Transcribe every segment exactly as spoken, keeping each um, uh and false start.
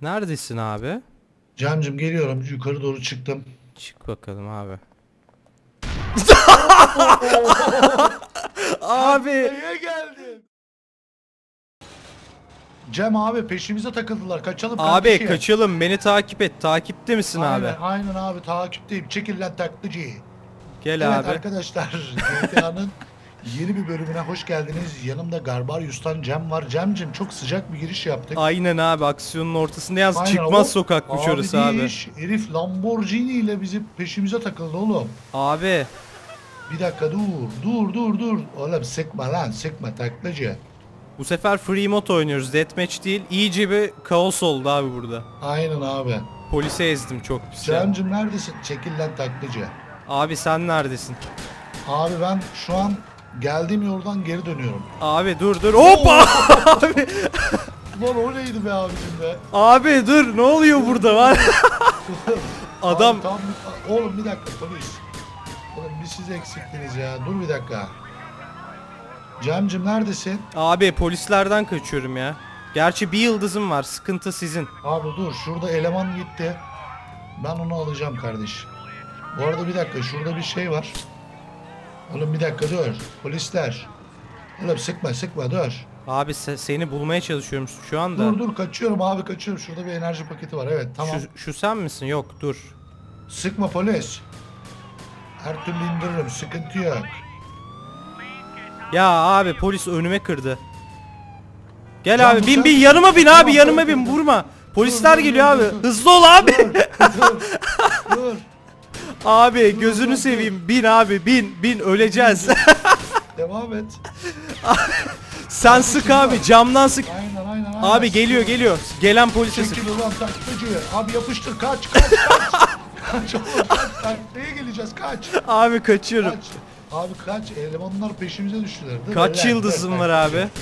Neredesin abi? Cemcim geliyorum. Yukarı doğru çıktım. Çık bakalım abi. Abi. Abi. Nereye geldin? Cem abi peşimize takıldılar. Kaçalım Abi kardeşim. kaçalım, beni takip et. Takipte misin Aynen, abi? aynen abi takipteyim. Çekil lan taklacı. Gel Evet abi. arkadaşlar G T A'nın yeni bir bölümüne hoş geldiniz. Yanımda Garbarius'tan Cem var. Cemcim çok sıcak bir giriş yaptık. Aynen abi, aksiyonun ortasında yaz Aynen, çıkmaz o- sokakmış abi orası abi. değiş, herif Lamborghini ile bizi peşimize takıldı oğlum. Abi Bir dakika dur dur dur dur. Oğlum sıkma lan sıkma taklacı. bu sefer free mod oynuyoruz, deathmatch değil. İyice bir kaos oldu abi burada. Aynen abi. Polise ezdim çok pis ya. Cemcim neredesin? Çekil lan taklacı. Abi sen neredesin? Abi ben şu an geldiğim yoldan geri dönüyorum. Abi dur dur. Hoppa! Abi, Ulan o neydi be abicim be? abi dur, ne oluyor burada var? Adam Abi, tam, oğlum bir dakika polis. Oğlum bir siz eksiktiniz ya. Dur bir dakika. Cemcim neredesin? abi polislerden kaçıyorum ya. Gerçi bir yıldızım var, sıkıntı sizin. Abi dur şurada eleman gitti. Ben onu alacağım kardeş. Bu arada bir dakika şurada bir şey var. Oğlum bir dakika dur. Polisler. Oğlum sıkma sıkma dur. Abi se- seni bulmaya çalışıyorum şu anda. Dur dur kaçıyorum abi kaçıyorum. Şurada bir enerji paketi var. Evet tamam. Şu, şu sen misin? Yok dur. Sıkma polis. Her türlü indiririm. Sıkıntı yok. Ya abi polis önüme kırdı. Gel Can, abi bu bin sen bin misin? yanıma bin Tamam, abi, yanıma dur, bin, dur, dur. vurma. Polisler dur, geliyor dur, abi. dur. Hızlı ol abi. Dur dur. Dur. Abi dur, gözünü dur. seveyim, bin abi, bin bin öleceğiz. Devam et. Sen sık abi, camdan sık. Aynen aynen aynen. Abi geliyor geliyor. Gelen polise sık. Çekil ulan taklacı. Abi yapıştır kaç kaç kaç. Kaç oğlum kaç. Taklaya geleceğiz kaç. Abi kaçıyorum. Kaç. Abi kaç. Elemanlar peşimize düştüler. Dur, Kaç beyler, yıldızım dur, var taklacı. abi?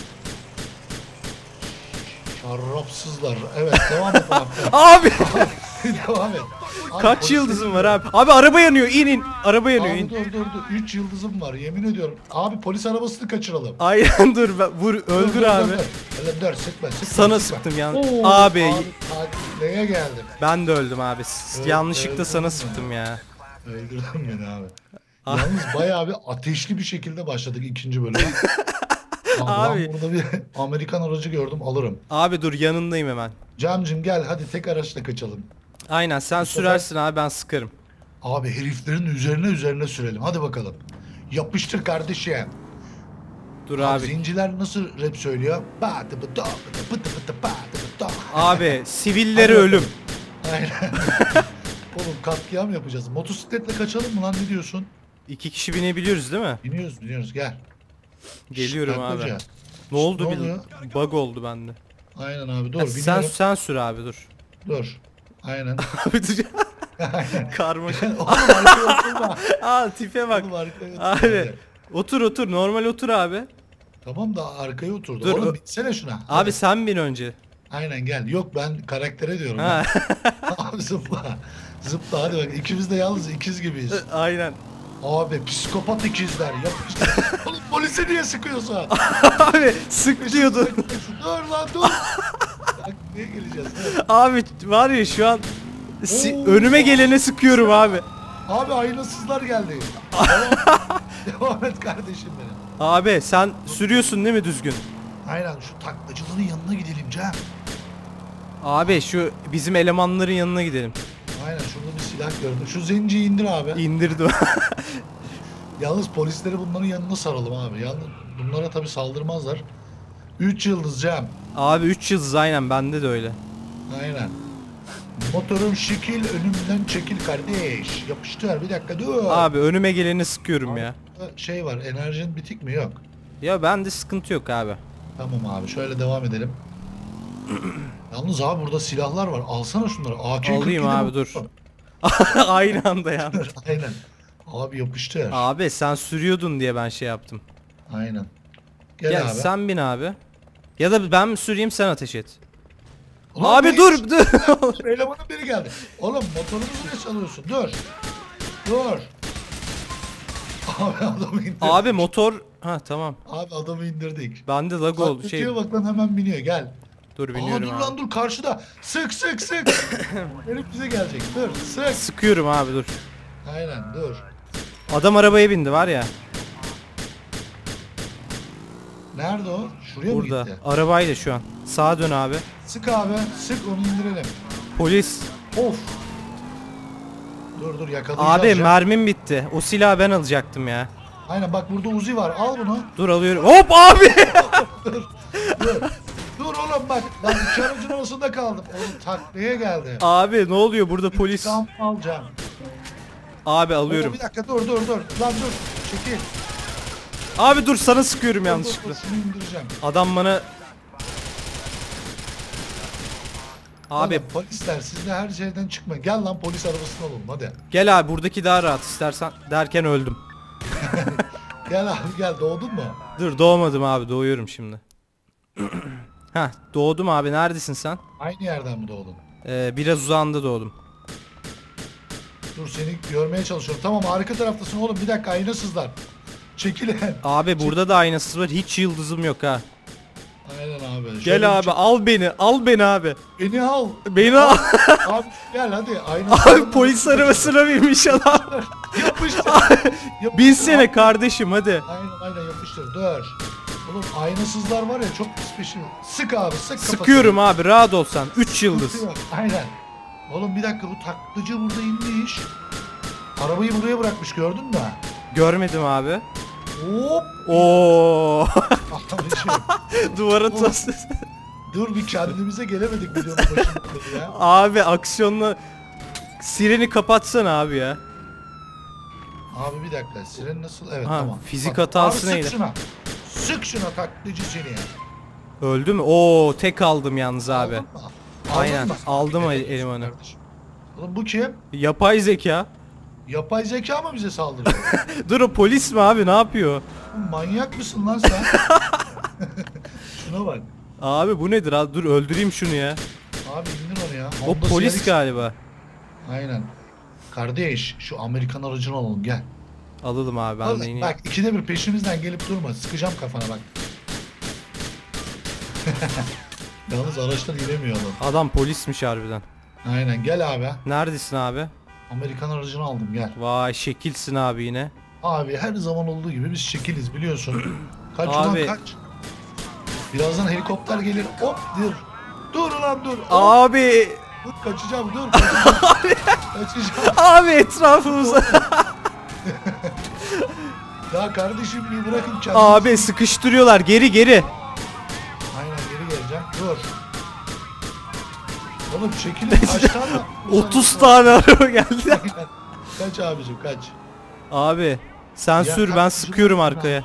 Şarapsızlar. Evet devam et abi. Abi Devam et. Abi, kaç polisler yıldızım geliyor. var abi? Abi araba yanıyor, in in. Araba yanıyor, Abi in. dur dur dur. üç yıldızım var yemin ediyorum. Abi polis arabasını kaçıralım. Aynen dur, ben- vur Dur, öldür dur, abi. Dur, dur. Öyle dur sıkma sıkma. Sana sıkma. sıktım yani. Oo, Abi, abi taklaya geldim. ben de öldüm abi. S- Evet, Yanlışlıkla öldüm sana ya. sıktım ya. Öldürdün beni abi. Ah. Yalnız bayağı bir ateşli bir şekilde başladık ikinci bölüme. Abi, Abi. Ben burada bir Amerikan aracı gördüm alırım. Abi dur, yanındayım hemen. Camcım gel hadi tek araçla kaçalım. Aynen, sen sürersin abi, ben sıkarım. Abi heriflerin üzerine üzerine sürelim hadi bakalım. Yapıştır kardeşim. Dur Abi, abi. zenciler nasıl rap söylüyor? Batı bıdı bıdı bıdı bıdı batı bıdı. Abi sivillere Hadi ölüm. Aynen. Oğlum katliam yapacağız. Motosikletle kaçalım mı lan ne diyorsun? İki kişi binebiliyoruz değil mi? Biniyoruz biniyoruz gel. Geliyorum Şşt, abi. taklacı. Ne oldu, ne bir oluyor? bug oldu bende. Aynen abi dur Ha, biniyorum. sen sen sür abi, dur. Dur. Aynen. Abi dur. Aynen. Karmaşa. Oğlum arkaya oturma. Aa tipe bak. Oğlum arkaya oturma. Abi otur otur, normal otur abi. Tamam da arkaya oturdu. Dur, Oğlum o- bitsene şuna. Abi Hadi. sen bin önce. Aynen gel. Yok ben karaktere diyorum. Ha. Abi zıpla. Zıpla hadi bak. İkimiz de yalnız ikiz gibiyiz. Aynen. Abi psikopat ikizler. Yapıştır. Oğlum polise niye sıkıyorsun? Abi sık diyordu. Dur lan dur. Bak niye geleceğiz? Evet. Abi var ya şu an si- Oo. önüme gelene sıkıyorum abi. Abi aynasızlar geldi. Devam, devam et kardeşim benim. Abi sen sürüyorsun değil mi düzgün? Aynen şu taklacıların yanına gidelim Cem. Abi şu bizim elemanların yanına gidelim. Aynen şurada bir silah gördüm. Şu zenciyi indir abi. İndirdim. Yalnız polisleri bunların yanına saralım abi. Yalnız bunlara tabi saldırmazlar. üç yıldız Cem. Abi üç yıldız, aynen bende de öyle. Aynen. Motorun şekil önümden çekil kardeş. Yapıştır bir dakika dur. Abi önüme geleni sıkıyorum Abi, ya. şey var enerjin bitik mi yok. Ya bende sıkıntı yok abi. Tamam abi şöyle devam edelim. Yalnız abi burada silahlar var. Alsana şunları. A K Alayım abi, dur. Aynı anda ya. Aynen. Abi yapıştır. Abi sen sürüyordun diye ben şey yaptım. Aynen. Gel Gel abi. sen bin abi. Ya da ben mi süreyim, sen ateş et. Ulan Abi ne- dur dur. Elemanın biri geldi. Oğlum motorunu buraya çalıyorsun. Dur. Dur. Abi adamı indirdik. Abi motor. Ha tamam. Abi adamı indirdik. Bende lag oldu şey. Taklitçiye bak lan hemen biniyor gel. Dur Aa, biniyorum dur abi. lan dur karşıda. Sık sık sık. Herif bize gelecek. Dur sık. Sıkıyorum abi dur. Aynen dur. Adam arabaya bindi var ya. Nerede o? Şuraya mı Burada. gitti? Arabayla şu an. Sağa dön abi. Sık abi. Sık onu indirelim. Polis. Of. Dur dur yakalayacağız Abi ya. mermim bitti. O silahı ben alacaktım ya. Aynen bak burada Uzi var. Al bunu. Dur alıyorum. Hop abi. Dur. Dur. Dur oğlum bak. Lan iki aracın arasında kaldım. Oğlum taklaya geldi. Abi ne oluyor burada polis? İntikam alacağım. Abi Oğlum, alıyorum. bir dakika dur dur dur. Lan dur. Çekil. Abi dur sana sıkıyorum Dur, dur, yanlışlıkla. dur, Seni indireceğim. Adam bana... Abi Oğlum, polisler siz de her şeyden çıkmayın. Gel lan polis arabasına olalım hadi. gel abi buradaki daha rahat istersen derken öldüm. Gel abi gel doğdun mu? Dur doğmadım abi doğuyorum şimdi. Heh doğdum abi neredesin sen? Aynı yerden mi doğdun? Ee, biraz uzağında doğdum. Dur seni görmeye çalışıyorum. Tamam arka taraftasın oğlum bir dakika aynasızlar. Çekilin. Abi burada da aynasız var hiç yıldızım yok ha. Aynen abi. Şöyle bir Gel abi çek- al beni al beni abi. Beni al. Beni al. Abi gel hadi. Aynen. Abi polis arabasına binmiş adam. Yapıştır. Yapıştır. Binsene kardeşim hadi. Aynen aynen yapıştır. Dur. Oğlum aynasızlar var ya çok pis bir şey. Sık abi sık kafasını. Sıkıyorum abi rahat ol sen. üç yıldız. Sıkıyor. Aynen. Oğlum bir dakika bu taklacı burada inmiş. Arabayı buraya bırakmış gördün mü? Görmedim abi. Hop. Oo. Abiciğim, Duvara Oğlum. tost. dur bir kendimize gelemedik videonun başında ya. Abi aksiyonla sireni kapatsana abi ya. Abi bir dakika siren nasıl? Evet Ha, tamam. fizik Bak, hatası abi, neydi? Sık şuna. Sık şuna taklacı seni. Öldü mü? Oo tek aldım yalnız abi. Aldın mı? Aldın Aynen, mı? aldım Evet, elemanı. kardeşim. Oğlum bu kim? Yapay zeka. Yapay zeka mı bize saldırıyor? Dur o polis mi abi ne yapıyor? Oğlum manyak mısın lan sen? Şuna bak. Abi bu nedir abi? Dur öldüreyim şunu ya. Abi indir onu ya. O Honda polis C R X. galiba. Aynen. Kardeş şu Amerikan aracını alalım gel. Alalım abi ben Oğlum, de ineyim. bak ikide bir peşimizden gelip durma. Sıkacağım kafana bak. Yalnız araçtan inemiyor adam. Adam polismiş harbiden. Aynen gel abi. Neredesin abi? Amerikan aracını aldım gel. Vay şekilsin abi yine. Abi her zaman olduğu gibi biz şekiliz biliyorsun. Kaç Abi. ulan kaç. Birazdan helikopter gelir. Hop dur. Dur ulan dur. Hop, Abi. dur kaçacağım dur. Kaçacağım. kaçacağım. Abi etrafımıza. Ya kardeşim bir bırakın kendinizi. Abi sıkıştırıyorlar geri geri. Aynen geri geleceğim. Dur. Oğlum çekilin kaç tane? otuz tane araba geldi. Aynen. Kaç abicim kaç. Abi sen Ya sür ben kardeşim, sıkıyorum arkaya.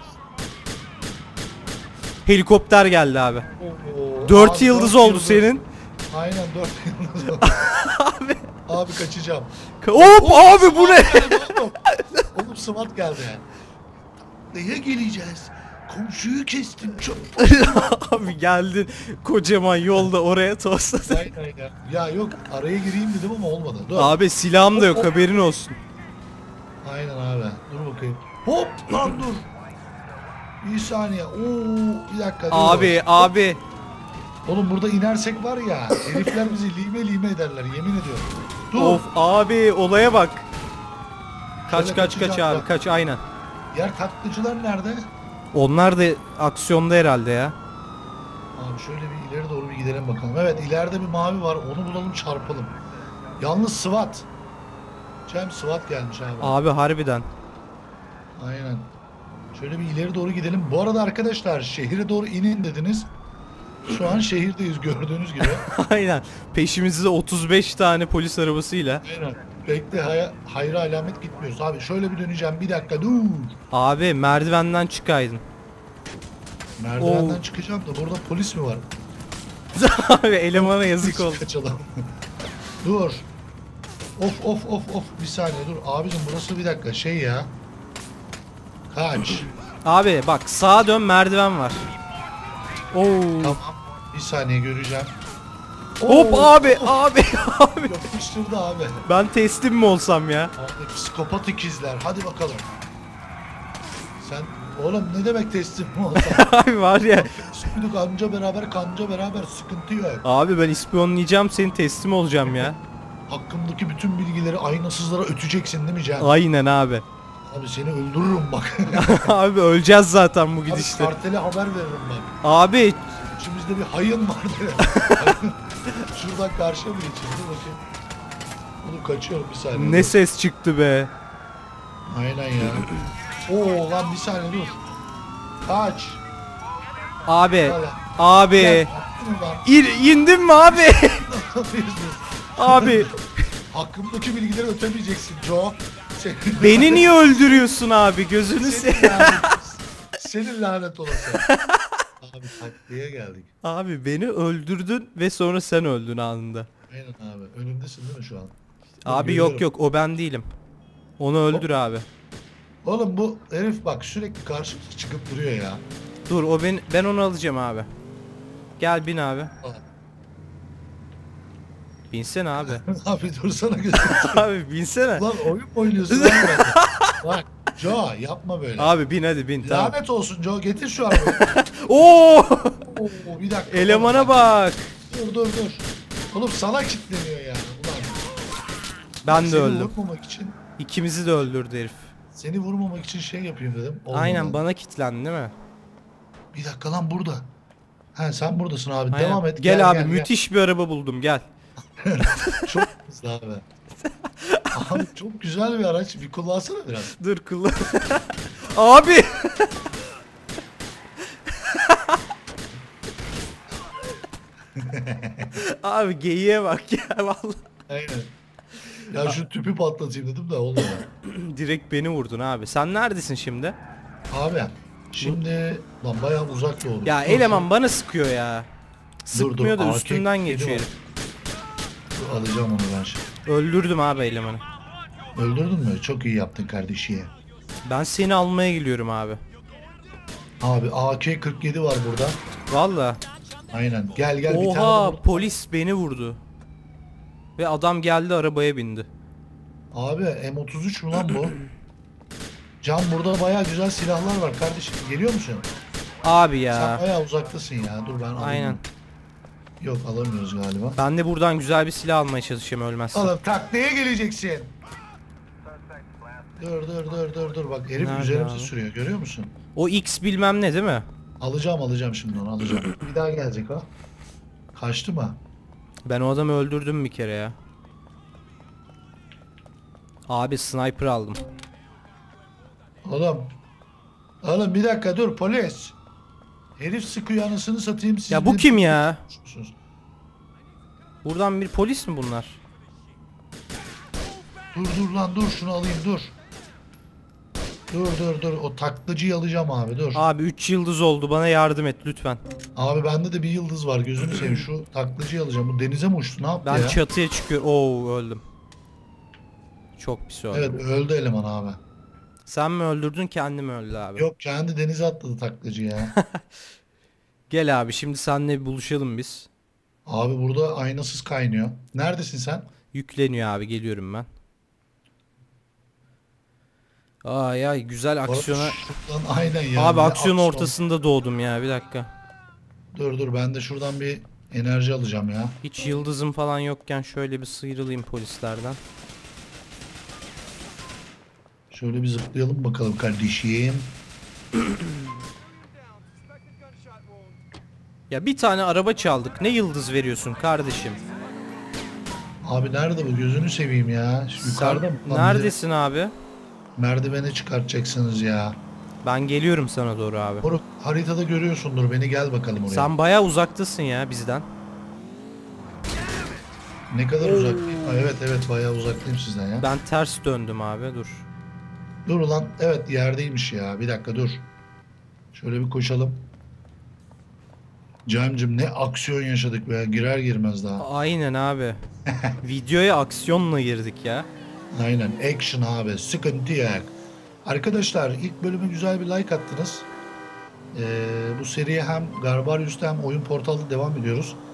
Helikopter geldi abi. Oo, dört abi, yıldız dört oldu yıldız. senin. Aynen dört yıldız oldu. Abi. Abi kaçacağım. Hop Oğlum, abi bu SWAT ne? geldi Oğlum, oğlum SWAT geldi. Neye geleceğiz? Komşuyu kestim çok. Abi geldin kocaman yolda oraya tosladın. Aynen ya. Ya yok araya gireyim dedim ama olmadı. Dur. Abi silahım da yok haberin olsun. Aynen abi. Dur bakayım. Hop lan dur. Bir saniye. Oo bir dakika. dur. Abi abi. Oğlum burada inersek var ya herifler bizi lime lime ederler yemin ediyorum. Dur. Of abi olaya bak. Kaç Şöyle kaç kaç kaçacağım abi bak. kaç aynen. Diğer tatlıcılar nerede? Onlar da aksiyonda herhalde ya. Abi şöyle bir ileri doğru bir gidelim bakalım. Evet ileride bir mavi var onu bulalım çarpalım. Yalnız SWAT. Cem SWAT gelmiş abi. Abi harbiden. Aynen. Şöyle bir ileri doğru gidelim. Bu arada arkadaşlar şehire doğru inin dediniz. Şu an şehirdeyiz gördüğünüz gibi. Aynen. Peşimizde otuz beş tane polis arabasıyla. Aynen. Bekle hay hayra alamet gitmiyoruz. Abi şöyle bir döneceğim bir dakika dur. Abi merdivenden çıkaydın. Merdivenden Oo. çıkacağım da burada polis mi var? Abi elemana yazık oldu. Kaçalım. Dur. Of of of of bir saniye dur. Abicim burası bir dakika şey ya. Kaç. Abi bak sağa dön merdiven var. Oo. Tamam. Bir saniye göreceğim. Hop Oo, abi of, abi abi. yapıştırdı abi. Ben teslim mi olsam ya? Abi psikopat ikizler. Hadi bakalım. Sen Oğlum ne demek teslim olsa? Abi var ya. Sıkıyorduk anca beraber kanca beraber sıkıntı yok. Abi ben ispiyonlayacağım seni, teslim olacağım ya. Hakkımdaki bütün bilgileri aynasızlara öteceksin değil mi Can? Aynen abi. Abi seni öldürürüm bak. Abi öleceğiz zaten bu Abi gidişte. kartele haber veririm bak. Abi İçimizde bir hayın var diye. Şuradan karşıya mı geçeyim? Dur bakayım. Oğlum kaçıyorum bir saniye. ne dur. ses çıktı be. Aynen ya. Oo lan bir saniye dur. Kaç. Abi. Valla. Abi. Gel, attın mı lan? İn, indin mi abi? Abi. Hakkımdaki bilgileri ötemeyeceksin Joe. Senin Beni niye öldürüyorsun abi? Gözünü Senin se. lanet, senin lanet olası. Abi takliye geldik. Abi beni öldürdün ve sonra sen öldün anında. Aynen abi. Önümdesin değil mi şu an? Abi Görüyorum. yok yok, o ben değilim. Onu öldür abi. Oğlum bu herif bak sürekli karşı çıkıp duruyor ya. Dur, o ben ben onu alacağım abi. Gel bin abi. Binsene abi. Abi dursana gözüm. Abi binsene. Lan oyun mu oynuyorsun lan ben? Bak Joe yapma böyle. Abi bin hadi bin, tamam. Lanet olsun Joe, getir şu arabayı. Oo! Oo, bir dakika. Elemana bak. Dur dur dur. Oğlum sana kilitleniyor ya. Ulan. Ben de Seni öldüm. vurmamak için, İkimizi de öldürdü herif. seni vurmamak için şey yapayım dedim. Olmadı. Aynen, bana kilitlendi değil mi? Bir dakika lan burada. He sen buradasın abi. Aynen. Devam et. Gel, abi gel, müthiş bir araba buldum, gel. Gel. Çok hızlı abi. Abi çok güzel bir araç. Bir kullansana biraz. Dur kullan. Abi. Abi geyiğe bak ya vallahi. Aynen. Ya şu tüpü patlatayım dedim de olmadı. Direkt beni vurdun abi. Sen neredesin şimdi? Abi şimdi lan bayağı uzak doğdu. Ya Dur, eleman bana sıkıyor ya. Dur, Sıkmıyor dur, da A K üstünden yedi geçiyor var. herif. dur, alacağım onu ben şimdi. Öldürdüm abi elemanı. Öldürdün mü? Çok iyi yaptın kardeşiye. Ben seni almaya geliyorum abi. Abi A K kırk yedi var burada. Valla. Aynen. Gel gel bir tane de Oha, burada. polis beni vurdu. Ve adam geldi arabaya bindi. Abi M otuz üç mü lan bu? Can burada bayağı güzel silahlar var kardeşim. Geliyor musun? Abi Sen ya. bayağı uzaktasın ya. Dur ben alayım. Aynen. Yok alamıyoruz galiba. Ben de buradan güzel bir silah almaya çalışacağım ölmezsem. Oğlum takliye geleceksin. Dur dur dur dur dur bak herif Nerede üzerimize abi? sürüyor görüyor musun? O X bilmem ne değil mi? Alacağım alacağım şimdi onu alacağım. Bir daha gelecek o. Kaçtı mı? Ben o adamı öldürdüm bir kere ya. Abi sniper aldım. Oğlum. Oğlum bir dakika dur polis. Herif sıkıyor anasını satayım siz. Ya bu bir- kim ya? Musunuz? Buradan bir polis mi bunlar? Dur dur lan dur şunu alayım dur. Dur dur dur o taklacıyı alacağım abi dur. Abi üç yıldız oldu, bana yardım et lütfen. Abi bende de bir yıldız var gözünü seveyim şu taklacıyı alacağım. Bu denize mi uçtu ne yaptı Ben ya? çatıya çıkıyorum. Oo, öldüm. Çok pis öldüm. Evet öldü eleman abi. Sen mi öldürdün, kendim öldü abi. Yok kendi denize atladı taklacı ya. Gel abi, şimdi seninle bir buluşalım biz. Abi burada aynasız kaynıyor. Neredesin sen? Yükleniyor abi, geliyorum ben. Ay ay, güzel aksiyona. Şuradan aynen ya. Abi Ne aksiyon aksiyon. ortasında doğdum ya, bir dakika. Dur dur ben de şuradan bir enerji alacağım ya. Hiç yıldızım falan yokken şöyle bir sıyrılayım polislerden. Şöyle bir zıplayalım bakalım kardeşim. Ya bir tane araba çaldık, ne yıldız veriyorsun kardeşim? Abi nerede bu gözünü seveyim ya. Şu yukarıda mı? Sen Lan neredesin abi? bizi Merdivene çıkartacaksınız ya. Ben geliyorum sana doğru abi. Moruk haritada görüyorsundur beni gel bakalım oraya. Sen bayağı uzaktasın ya bizden. Ne kadar uzak değil. Aa, evet evet bayağı uzaktayım sizden ya. Ben ters döndüm abi, dur. Dur ulan evet yerdeymiş ya. Bir dakika dur. Şöyle bir koşalım. Camcım ne aksiyon yaşadık be. Girer girmez daha. Aynen abi. Videoya aksiyonla girdik ya. Aynen action abi. Sıkıntı yok. Arkadaşlar ilk bölüme güzel bir like attınız. Ee, bu seriye hem Garbarius'ta hem Oyun Portal'da devam ediyoruz.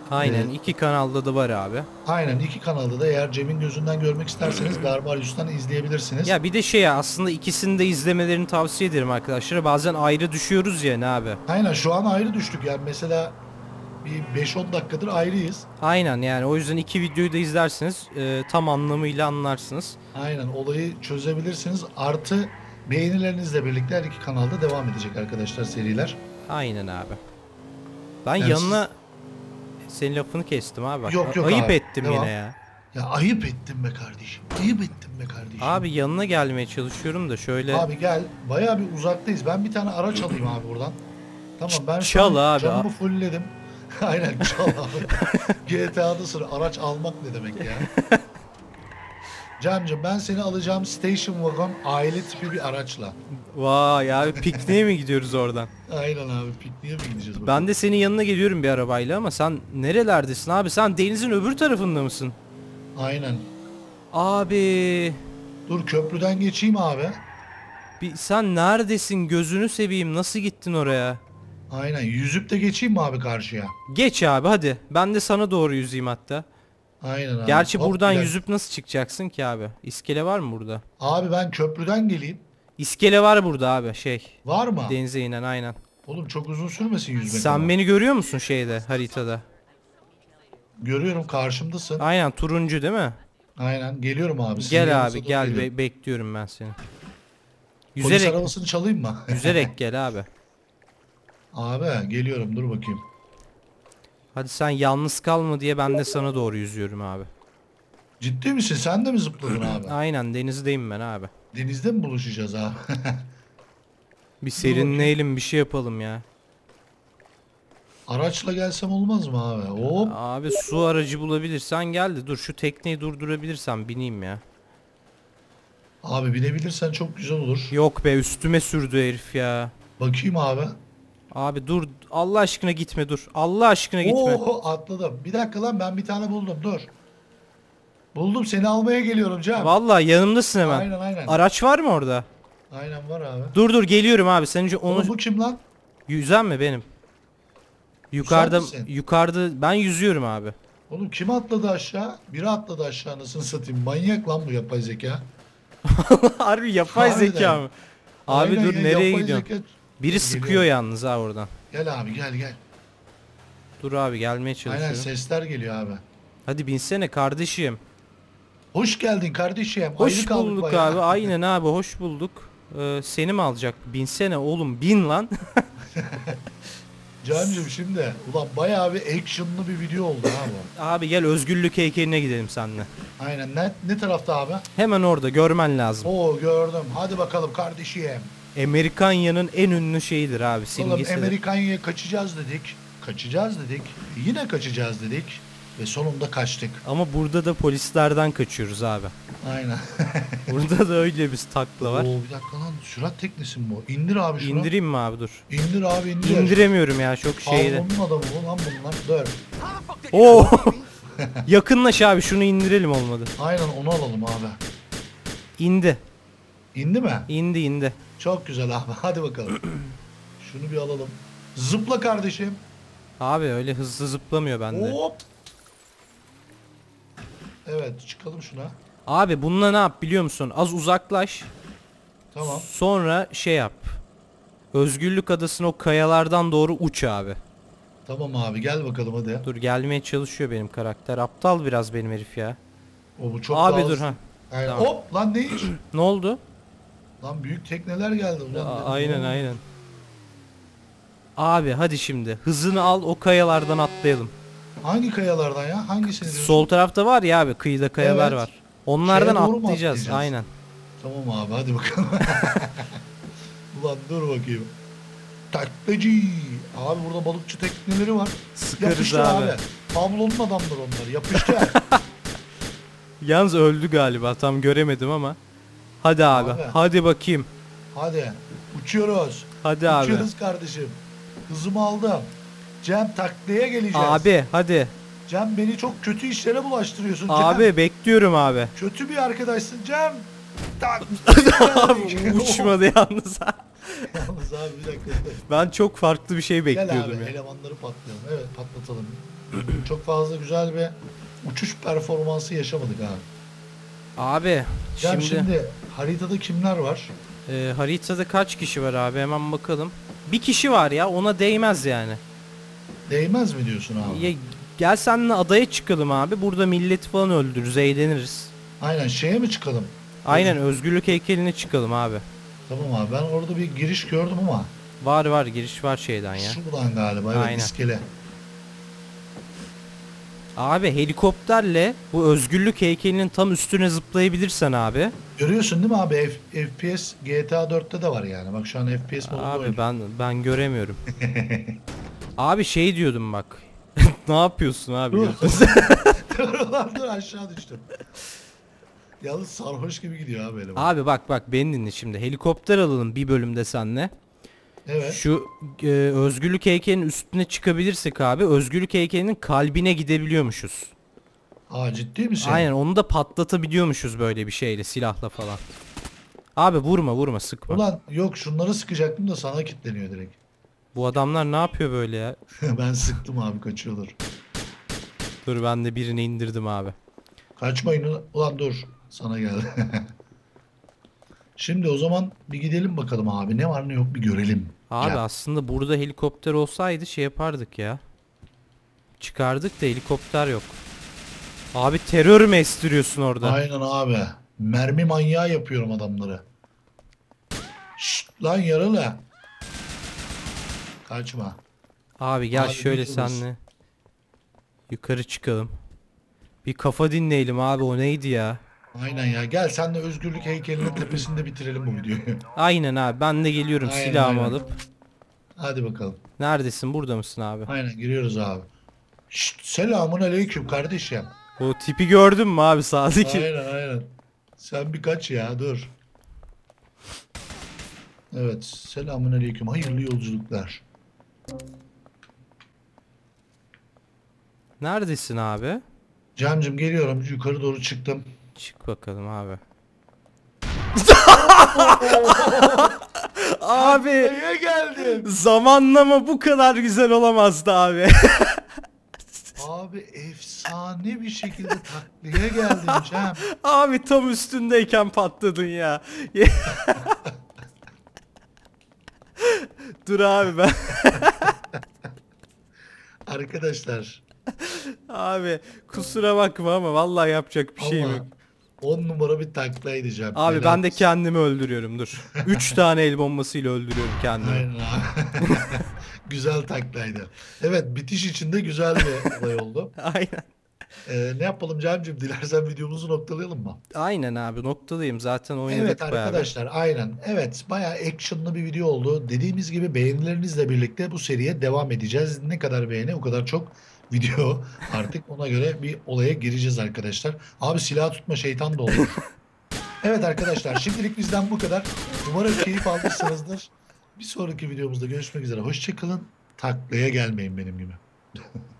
Aynen Evet. iki kanalda da var abi. Aynen iki kanalda da eğer Cem'in gözünden görmek isterseniz Garbarius'tan izleyebilirsiniz. Ya bir de şey ya, aslında ikisini de izlemelerini tavsiye ederim arkadaşlar. Bazen ayrı düşüyoruz ya ne abi. Aynen şu an ayrı düştük yani mesela bir beş on dakikadır ayrıyız. Aynen, yani o yüzden iki videoyu da izlersiniz e, tam anlamıyla anlarsınız. Aynen olayı çözebilirsiniz. Artı beğenilerinizle birlikte her iki kanalda devam edecek arkadaşlar seriler. Aynen abi. Ben Yani yanına senin lafını kestim abi bak. Yok, yok Ayıp abi, ettim devam. yine ya. Ya ayıp ettim be kardeşim. Ayıp ettim be kardeşim. Abi yanına gelmeye çalışıyorum da şöyle. Abi gel. Bayağı bir uzaktayız. Ben bir tane araç alayım abi buradan. Tamam ben şu Çal an abi. camımı fullledim. Aynen çal abi. G T A'da sonra araç almak ne demek ya? Cem'cim ben seni alacağım station wagon aile tipi bir araçla. Vay abi, pikniğe mi gidiyoruz oradan? Aynen abi pikniğe mi gideceğiz bakalım? Ben de senin yanına geliyorum bir arabayla ama sen nerelerdesin abi? Sen denizin öbür tarafında mısın? Aynen. Abi Dur köprüden geçeyim abi. bir, sen neredesin, gözünü seveyim, nasıl gittin oraya? Aynen yüzüp de geçeyim mi abi karşıya? Geç abi hadi, ben de sana doğru yüzeyim hatta. Aynen abi. Gerçi Hop, buradan bir dakika. yüzüp nasıl çıkacaksın ki abi? İskele var mı burada? Abi ben köprüden geleyim. İskele var burada abi, şey, Var mı? denize inen, aynen. Oğlum çok uzun sürmesin yüzmek Sen ama. beni görüyor musun şeyde, haritada? Görüyorum karşımdasın. Aynen, turuncu değil mi? Aynen geliyorum abi. Sizin Gel yanınıza abi doğru gel, geliyorum. be- bekliyorum ben seni. Polis Yüzerek arabasını çalayım mı? yüzerek gel abi. Abi geliyorum dur bakayım. Hadi sen yalnız kalma diye ben de sana doğru yüzüyorum abi. Ciddi misin? Sen de mi zıpladın abi? Aynen, denizdeyim ben abi. Denizde mi buluşacağız abi? Bir serinleyelim, bir şey yapalım ya. Araçla gelsem olmaz mı abi? Hop. Abi su aracı bulabilirsen gel de, dur şu tekneyi durdurabilirsem bineyim ya. Abi binebilirsen çok güzel olur. Yok be, üstüme sürdü herif ya. Bakayım abi. Abi dur, Allah aşkına gitme, dur. Allah aşkına gitme. Oo atladım. Bir dakika lan ben bir tane buldum dur. Buldum seni almaya geliyorum Cem. Vallahi yanımdasın hemen. Aynen aynen. Araç var mı orada? Aynen var abi. Dur dur geliyorum abi. Sen önce onu Oğlum bu kim lan? yüzen mi benim? Yukarıda misin? yukarıda ben yüzüyorum abi. Oğlum kim atladı aşağı? Biri atladı aşağı anasını satayım. Manyak lan bu yapay zeka. Harbi yapay Harbiden. zeka mı? Abi Aynen dur ya, nereye yapay gidiyorsun? zeka- Biri Dur, sıkıyor geliyorum. yalnız ha oradan. Gel abi gel gel. Dur abi, gelmeye Aynen çalışıyorum. sesler geliyor abi. Hadi binsene kardeşim. Hoş geldin kardeşim. Hoş Ayrı kaldık bulduk bayağı. abi. Aynen abi, hoş bulduk. Ee, seni mi alacak? Binsene oğlum, bin lan. Cancım şimdi ulan bayağı bir actionlı bir video oldu ha bu. Abi gel özgürlük heykeline gidelim seninle. Aynen ne, ne tarafta abi? Hemen orada, görmen lazım. Oo gördüm. Hadi bakalım kardeşim. Amerikanya'nın en ünlü şeyidir abi, Oğlum simgesidir. Amerikanya'ya kaçacağız dedik. Kaçacağız dedik. Yine kaçacağız dedik. Ve sonunda kaçtık. Ama burada da polislerden kaçıyoruz abi. Aynen. Burada da öyle bir takla var. Oo bir dakika lan sürat teknesi mi bu? İndir abi şunu. İndireyim mi abi, dur. İndir abi indir. İndiremiyorum ya, çok şeyde. Avlunun adamı bu lan bunlar. Dur. Oo. Yakınlaş abi, şunu indirelim olmadı. Aynen onu alalım abi. İndi. İndi mi? İndi indi. Çok güzel abi. Hadi bakalım. Şunu bir alalım. Zıpla kardeşim. Abi öyle hızlı zıplamıyor bende. Hop. Evet çıkalım şuna. Abi bununla ne yap biliyor musun? Az uzaklaş. Tamam. Sonra şey yap. Özgürlük Adası'na o kayalardan doğru uç abi. Tamam abi gel bakalım hadi. Dur, gelmeye çalışıyor benim karakter. Aptal biraz benim herif ya. O bu çok Abi daha dur hızlı. ha. Aynen. Tamam. Hop lan ne iş? Ne oldu? Lan büyük tekneler geldi. Ulan A- dedim, aynen ne aynen. Abi hadi şimdi hızını al, o kayalardan atlayalım. oldu? Hangi kayalardan ya? Hangisini diyorsun? Sol tarafta var ya abi, kıyıda kayalar Evet. var. Onlardan Şeye doğru mu atlayacağız. atlayacağız? Aynen. Tamam abi hadi bakalım. Ulan dur bakayım. Taklacı. Abi burada balıkçı tekneleri var. Sıkarız Yapıştır abi. abi. Pablo'nun adamları onlar. Yapıştır. Yalnız öldü galiba, tam göremedim ama. Hadi abi, Abi. hadi bakayım. Hadi. Uçuyoruz. Hadi abi. Uçuyoruz kardeşim. Hızımı aldım. Cem taklaya geleceğiz. Abi hadi. Cem beni çok kötü işlere bulaştırıyorsun Cem. Abi bekliyorum abi. Kötü bir arkadaşsın Cem. Tak. Abi uçmadı yalnız. Yalnız abi bir dakika. Ben çok farklı bir şey Gel bekliyordum abi ya. elemanları patlayalım. Evet patlatalım. Çok fazla güzel bir uçuş performansı yaşamadık abi. Abi Yani şimdi, şimdi haritada kimler var? e, haritada kaç kişi var abi, hemen bakalım. Bir kişi var ya, ona değmez yani. Değmez mi diyorsun abi? Ya, gel seninle adaya çıkalım abi, burada milleti falan öldürürüz, eğleniriz. Aynen şeye mi çıkalım? Aynen, Öz- özgürlük heykeline çıkalım abi. Tamam abi ben orada bir giriş gördüm ama Var var, giriş var şeyden ya. şuradan galiba evet Aynen. iskele. Abi helikopterle bu özgürlük heykelinin tam üstüne zıplayabilirsen abi. Görüyorsun değil mi abi? F- FPS G T A dörtte de var yani. Bak şu an F P S modunda Abi oynuyorum. ben ben göremiyorum. Abi şey diyordum bak. Ne yapıyorsun abi? Dur. Dur ulan dur aşağı düştüm. Yalnız sarhoş gibi gidiyor abi eleman. Abi bak bak, beni dinle şimdi. Helikopter alalım bir bölümde senle. Evet. Şu e, özgürlük heykelinin üstüne çıkabilirsek abi, özgürlük heykelinin kalbine gidebiliyormuşuz. Aa ciddi misin? Aynen, onu da patlatabiliyormuşuz böyle bir şeyle, silahla falan. Abi vurma vurma, sıkma. Ulan yok şunları sıkacaktım da sana kilitleniyor direkt. Bu adamlar ne yapıyor böyle ya? Ben sıktım abi kaçıyorlar. Dur, ben de birini indirdim abi. Kaçmayın ulan. Ulan dur. Sana geldi. Şimdi o zaman bir gidelim bakalım abi. Ne var ne yok bir görelim. Abi Gel. aslında burada helikopter olsaydı şey yapardık ya. Çıkardık da helikopter yok. Abi terör mü estiriyorsun orada? Aynen abi. Mermi manyağı yapıyorum adamları. Şşt lan yaralı. Kaçma. Abi gel Abi şöyle gidiyoruz. senle yukarı çıkalım. Bir kafa dinleyelim abi, o neydi ya? Aynen ya. Gel sen de özgürlük heykelinin tepesinde bitirelim bu videoyu. Aynen abi, ben de geliyorum Aynen, silahımı aynen. alıp. Hadi bakalım. Neredesin, burada mısın abi? Aynen giriyoruz abi. Şşt, selamun aleyküm kardeşim. O tipi gördün mü abi sağdaki? Aynen aynen. Sen bir kaç ya dur. Evet. Selamun aleyküm. Hayırlı yolculuklar. Neredesin abi? Cemcim geliyorum. Yukarı doğru çıktım. Çık bakalım abi. Abi Nereye geldin? zamanlama bu kadar güzel olamazdı abi. Abi efsane bir şekilde taklaya geldin Cem. Abi tam üstündeyken patladın ya. Dur abi ben. Arkadaşlar. Abi kusura bakma ama vallahi yapacak bir şeyim Allah. yok. On numara bir taklaydı Cem. Abi Helal ben de olsun. kendimi öldürüyorum, dur. Üç tane el bombasıyla öldürüyorum kendimi. Aynen abi. Güzel taklaydı. Evet bitiş içinde güzel bir olay oldu. Aynen. Ee, ne yapalım Cem'cim? Dilersen videomuzu noktalayalım mı? Aynen abi, noktadayım zaten, oynadık Evet bayağı bir. arkadaşlar aynen. Evet bayağı actionlı bir video oldu. Dediğimiz gibi beğenilerinizle birlikte bu seriye devam edeceğiz. Ne kadar beğeni o kadar çok video artık ona göre bir olaya gireceğiz arkadaşlar. Abi silah tutma şeytan da olur. Evet arkadaşlar şimdilik bizden bu kadar. Umarım keyif almışsınızdır. Bir sonraki videomuzda görüşmek üzere. Hoşçakalın. Taklaya gelmeyin benim gibi.